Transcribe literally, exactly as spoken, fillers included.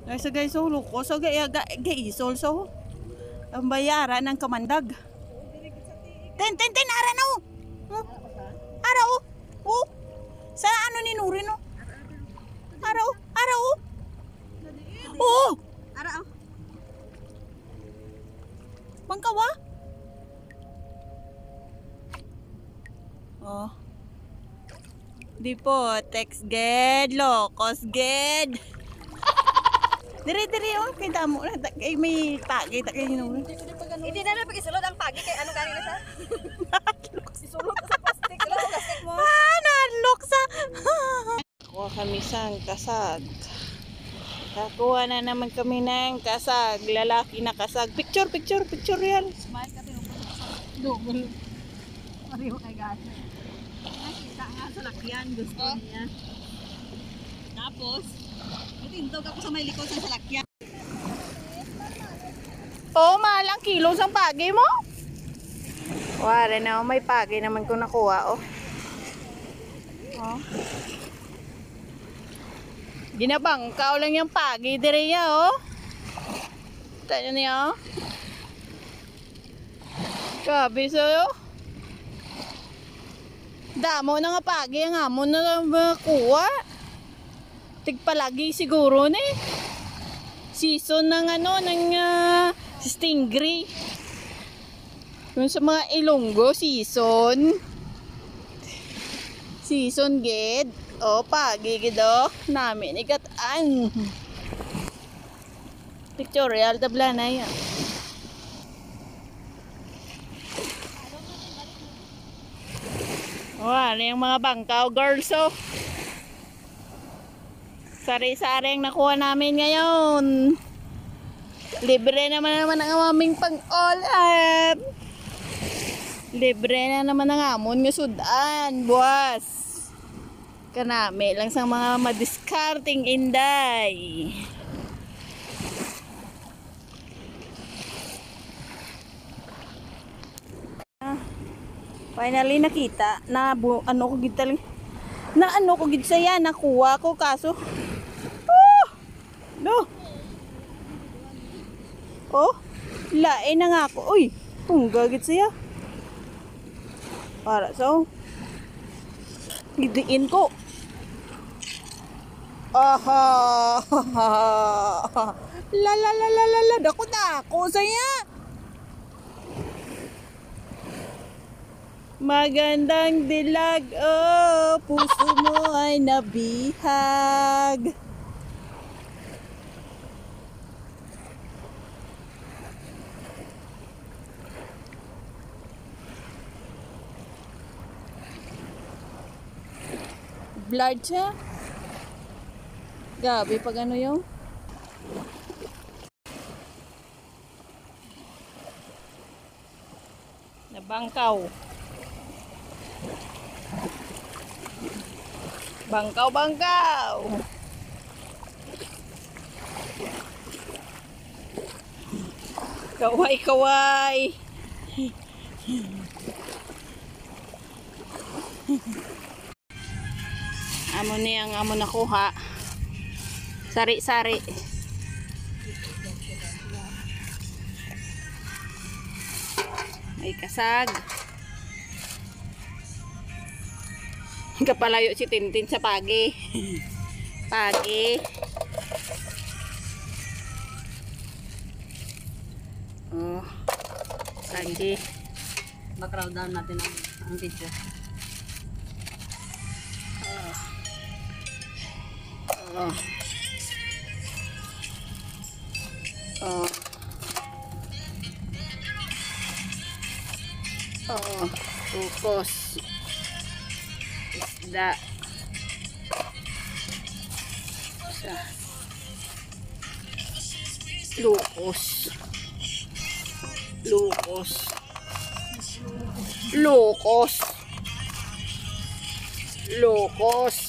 Guys, so guys, so luko. So gaya gaisol so. Ang bayaran ng kamandag. Ten ten ten ara na oh. Ara oh. Oh. Sa ano ni Nuri no? Ara oh. Ara oh. Oh. Ara oh. Bangkawa? Oh. Di po, text ged, lokos ged. Dire dire oh, kita mo na kay may pagi ta kay Nuri. Hindi na na pag-isulod ang pagi kay ano gani na siya? Isulod sa plastic, wala sa plastic mo. Ah, nalok sa. Kuha kami sang kasag. Kakuha na naman kami ng kasag, lalaki na kasag. Picture, picture, picture yan. Smile ka pero double. Pareho kay gani. Nakita nga sa lakyan, gusto niya. Tapos, itindog ako sa may likod sa salakyan. Oo, oh, mahal ang kilo sang pagi mo. Wala na, may pagi naman ko nakuha, oh. Oh. Ginabangkaw lang yung pagi dire ya, oh. Tanya niya, oh. Grabe sa'yo. Damo na nga pagi, ang amon na makuha. Tigpalagi siguro ni. Season ng ano, ng uh, stingray. Yung sa mga Ilonggo, season. Season gid. O, pagi gid o. Namin ikataan. Pictorial tabla na yan. O, ano yung mga bangkaw girls o. Sari-sari ang nakuha namin ngayon. Libre naman naman ang aming pang-all-up. Libre na naman ang amon nga sudan, buwas. Kanami lang sa mga madiskarting inday. Ah, finally nakita na bu ano ko gid taling na ano ko gid saya nakuha ko kaso oh, no. Oh, lain na nga ako. Uy, tungga gid siya. Para so gidiin ko. Aha. La la la la la la dako dako saya. Magandang dilag, oh, puso mo ay nabihag. Blood siya. Gabi pag ano yung nabangkaw. Bangkaw, bangkaw. Kaway, kaway. Amo niyang amo nakuha. Sari-sari. May kasag. Kapalayo si Tintin sa pagi. Pagi. Oh. Pagi. Background down natin ang, ang video. Oh. Oh. Oh. Oh. Tukos. Isda. Isa. Lukos. Lukos. Lukos. Lukos.